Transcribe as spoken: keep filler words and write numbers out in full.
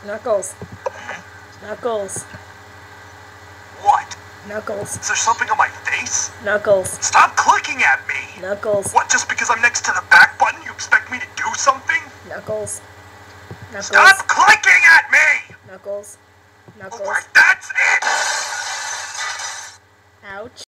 Knuckles. Knuckles. What? Knuckles. Is there something on my face? Knuckles. Stop clicking at me! Knuckles. What, just because I'm next to the back button, you expect me to do something? Knuckles. Knuckles. Stop clicking at me! Knuckles. Knuckles. Alright, that's it! Ouch.